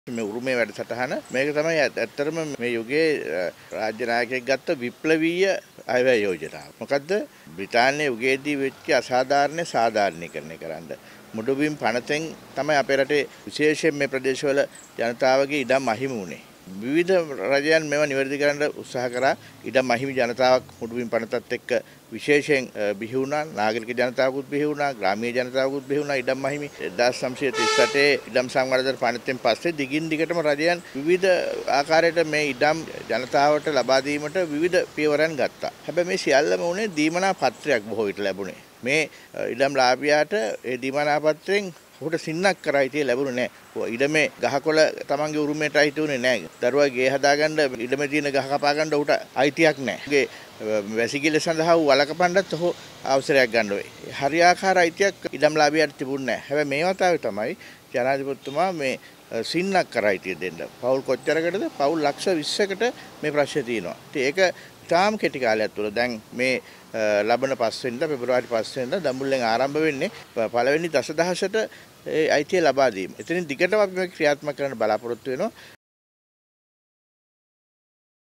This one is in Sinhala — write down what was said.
මේ උරුමයේ වැඩසටහන මේක තමයි ඇත්තටම මේ යුගයේ රාජ්‍ය නායකයෙක් ගත්ත විප්ලවීය අයවැය යෝජනාව. මොකද්ද? බ්‍රිතාන්‍යයේ යුගයේදී වෙච්ච අසාධාරණ සාධාරණීකරණය කරන්න. මුඩුබිම් පනතෙන් තමයි අපේ රටේ විශේෂයෙන් මේ ප්‍රදේශවල ජනතාවගේ ඉඩම් අහිමි වුණේ. විවිධ රජයන් මේවා නිවැරදි කරන්න උත්සාහ කරා. ඉඩම් අහිමි ජනතාවක් මුඩුබිම් පනතත් එක්ක විශේෂයෙන් බිහි වුණා. නාගරික ජනතාවකුත් බිහි වුණා. ග්‍රාමීය ජනතාවකුත් බිහි වුණා. ඉඩම් අහිමි 1938 ඉඩම් සංවර්ධන පනතෙන් පස්සේ දිගින් දිගටම රජයන් විවිධ ආකාරයට මේ ඉඩම් ජනතාවට ලබා දීමට විවිධ පියවරන් ගත්තා. හැබැයි මේ සියල්ලම උනේ දීමනා පත්‍රයක් බොහෝ විට ලැබුණේ. මේ ඉඩම් ලාභියාට ඒ දීමනා පත්‍රයෙන් ඔහුට සින්නක් කරා හිටියේ ලැබුණේ නැහැ. ඉඩමේ ගහකොළ තමන්ගේ උරුමයට අයිති උනේ නැහැ. දරුවා ගේ හදාගන්න ඉඩමේ තියෙන ගහ කපා ගන්න උට අයිතියක් නැහැ. වැසිකිලි සඳහා වලකපණ්ඩත් ඔහු අවසරයක් ගන්න වෙයි. හරියාකාර අයිතියක් ඉඩම්ලාභියාට තිබුණේ නැහැ. හැබැයි මේ වතාවේ තමයි ජනාධිපතිතුමා මේ සින්නක් කරා හිටියේ දෙන්න. පවුල් කොච්චරකටද? පවුල් ලක්ෂ 20කට මේ ප්‍රශ්නේ තියෙනවා. ඉතින් ඒක තාම කෙටි කාලයක් තුළ දැන් මේ ලබන 5 වෙනිදා පෙබරවාරි 5 වෙනිදා දඹුල්ලෙන් ආරම්භ වෙන්නේ පළවෙනි දසදහසට ඒ අයිතිය ලබා දීම. එතනින් දිගටම අපි මේක ක්‍රියාත්මක කරන්න බලාපොරොත්තු වෙනවා.